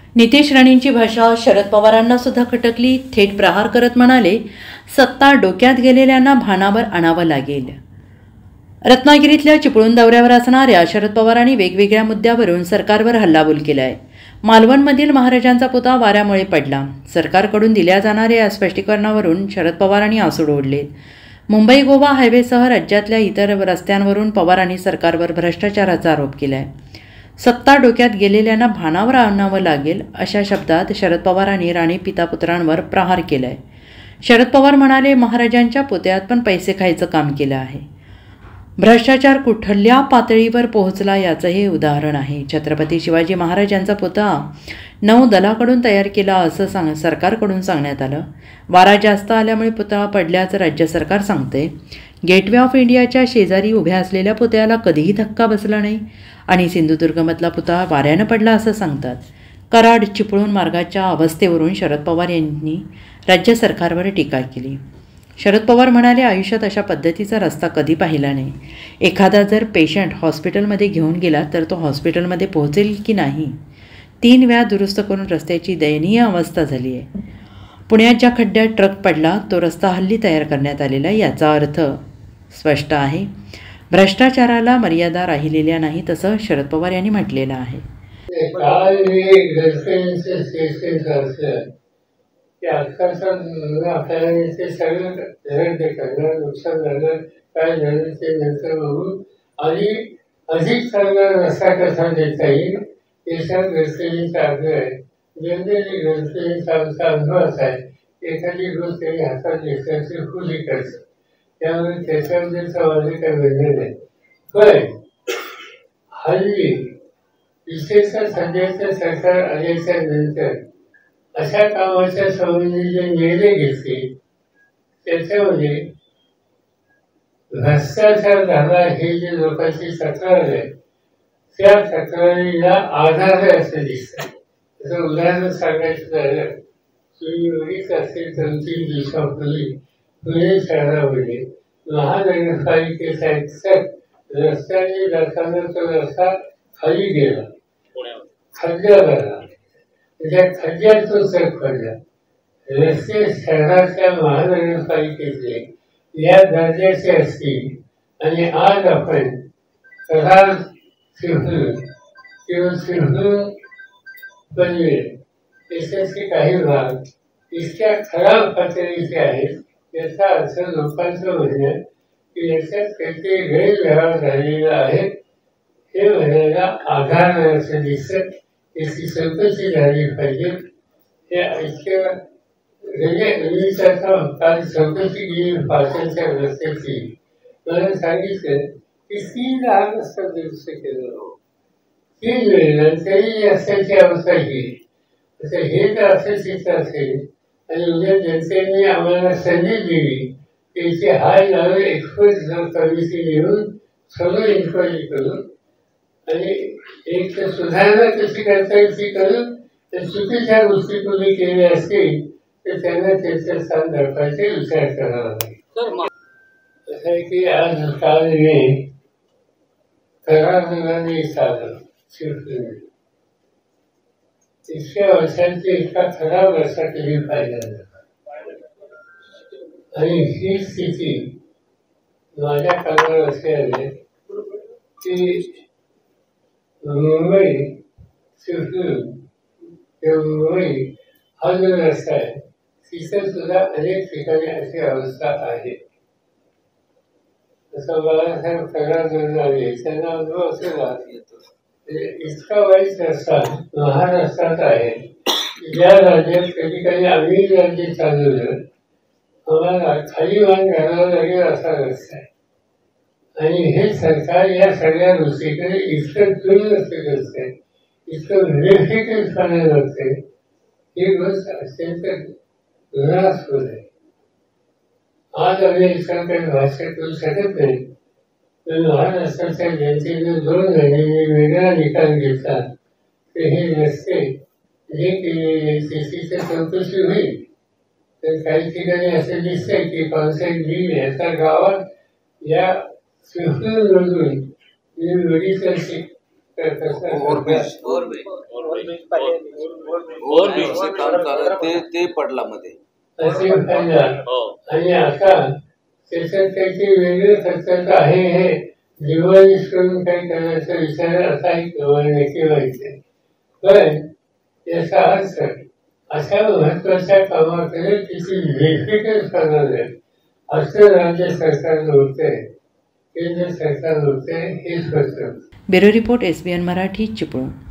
नितेश राणेंची भाषा शरद पवारांना सुद्धा खटकली. थेट प्रहार करत म्हणाले, सत्ता डोक्यात गेलेल्यांना भानावर आणावं लागेल. रत्नागिरीतल्या चिपळूण दौऱ्यावर असणाऱ्या शरद पवारांनी वेगवेगळ्या मुद्द्यावरून सरकारवर हल्लाबोल केलाय. मालवणमधील महाराजांचा पुतळा वाऱ्यामुळे पडला. सरकारकडून दिल्या जाणाऱ्या या स्पष्टीकरणावरून शरद पवारांनी आसूड ओढले. मुंबई गोवा हायवेसह राज्यातल्या इतर रस्त्यांवरून पवारांनी सरकारवर भ्रष्टाचाराचा आरोप केलाय. सत्ता डोक्यात गेलेल्यांना भानावर आणावं लागेल अशा शब्दात शरद पवारांनी राणे पिता पुत्रांवर प्रहार केलाय. शरद पवार म्हणाले, महाराजांच्या पुतळ्यात पण पैसे खायचं काम केलं आहे. भ्रष्टाचार कुठल्या पातळीवर पोहोचला याचं हे उदाहरण आहे. छत्रपती शिवाजी महाराजांचा पुतळा नौदलाकडून तयार केला असं सरकारकडून सांगण्यात आलं. वारा जास्त आल्यामुळे पुतळा पडल्याचं राज्य सरकार सांगते. गेटवे ऑफ इंडियाच्या शेजारी उभ्या असलेल्या पुतळ्याला कधीही धक्का बसला नाही आणि सिंधुदुर्गमधला पुतळा वाऱ्यानं पडला असं सांगतात. कराड चिपळूण मार्गाच्या अवस्थेवरून शरद पवार यांनी राज्य सरकारवर टीका केली. शरद पवार म्हणाले, आयुष्यात अशा पद्धतीचा रस्ता कधी पाहिला नाही. एखादा जर पेशंट हॉस्पिटलमध्ये घेऊन गेला तर तो हॉस्पिटलमध्ये पोहोचेल की नाही. 3 वेळा दुरुस्त करून रस्त्याची दयनीय अवस्था झाली आहे. पुण्यात ज्या खड्ड्यात ट्रक पडला तो रस्ता हल्ली तयार करण्यात आलेला आहे. याचा अर्थ स्पष्ट आहे, भ्रष्टाचाराला मर्यादा राहिलेल्या नाही, तसं शरद पवार यांनी म्हटलेलं आहे. आपल्याला ते सगळं नुकसान झालं, काय झालं ते नंतर बघून आणि अधिक चांगला रस्ता कसा देता येईल याचा गडकरींचा आग्रह आहे. जनतेने गडकरींचा आमचा अनुभव असा आहे, एखादी गोष्ट त्यांनी हातात घेतल्याची खुली करतं, त्यामुळे त्याच्यामध्ये समाज काय वेगळं नाही. पण हल्ली विशेषतः सध्याचं सरकार आल्याच्या नंतर अशा कामाच्या संबंधी जे निर्णय घेतले त्याच्यामध्ये भ्रष्टाचार झाला हे जे लोकांची तक्रार आहे त्या तक्रारीला आधार आहे असं दिसतं. त्याचं उदाहरण सांगायचं झालं, तुम्ही बघितलं असेल 2-3 दिवसापूर्वी पुणे शहरामध्ये महानगरपालिकेचा एक रस्त्याने जाताना तो रस्ता खाली गेला, खड्डा झाला, त्या खड्ड्यात तो चढ पडला. रस्ते शहराच्या महानगरपालिकेचे या दर्जाचे असतील आणि आज आपण करार चिपळूण किंवा चिपळूण पनवेल देशाचे काही भाग इतक्या खराब पातळीचे आहेत. याचा अर्थ लोकांचं म्हणणं की याच्यात काहीतरी गैरव्यवहार झालेला आहे हे म्हणायला आधार नाही असं दिसतं. याची चौकशी झाली पाहिजे. हे इतक्या मी त्याचा काल चौकशी केली पाचच्या रस्त्याची. मला सांगितलं की 3 लहान रस्ता दुरुस्त केलं, 3 वेळेला तरी रस्त्याची अवस्था केली. तर हे जर असं चित्र असेल आणि उद्या जनतेने आम्हाला संधी दिली त्याची हाय लावून एक्सपर्ट कमिटी घेऊन सगळं इन्क्वायरी करून आणि एक सुधारणा कशी करता येईल ती करून तर चुकीच्या गोष्टी तुम्ही केल्या असतील तर त्यांना त्याचं स्थान धरपायचे विचार करावा लागेल. असं आहे की आज काल मी करार चाललं शिवसेने 30 वर्षांची इतका खराब रस्ता कधी पाहिला नाही आणि ही स्थिती माझ्या कानावर असे आले की मुंबई चिपळूण किंवा मुंबई हा जो रस्ता आहे तिथं सुद्धा अनेक ठिकाणी अशी अवस्था आहे. जसं बाळासाहेब करार झाले त्यांना अनुभव असे राहतो. इतका वाईट रस्ता महाराष्ट्रात आहे. ज्या राज्यात कधी कधी आम्ही राज्य चालवलं आम्हाला खाली मान घालावं लागेल असा रस्ता आहे. आणि हे सरकार या सगळ्या गोष्टीकडे इतकं दुर्लक्ष करते, इतकं व्हेरिफिकेशन करते, ही गोष्ट अत्यंत घृणास्पद आहे. आज आम्ही इतका काही भाष्य करू शकत नाही, पण महाराष्ट्राच्या जनतेने 2 महिन्यांनी वेगळा निकाल घेतला तर हे रस्ते जे केलेले त्याची चौकशी होईल. तर काही ठिकाणी असं दिसतंय की कॉन्सेप्ट दिली आता गावात या चिपळूणमधून मी बघितलं तर तसं ओव्हरब्रिज काम चालू ते पडला मध्ये असे व्हायला आणि आता त्याच्यात त्याची वेगळी खर्चाचं आहे हे दिवाळीस करून काही करण्याचा विचार असा एक नक्की व्हायचे पण याचा अर्थ अशा महत्वाच्या कामाकडे तिची व्हेरिफिकेशन करणार आहे असं राज्य सरकारनं होतंय केंद्र सरकार होतंय हे स्पष्ट. Bureau report SBN Marathi Chiplun.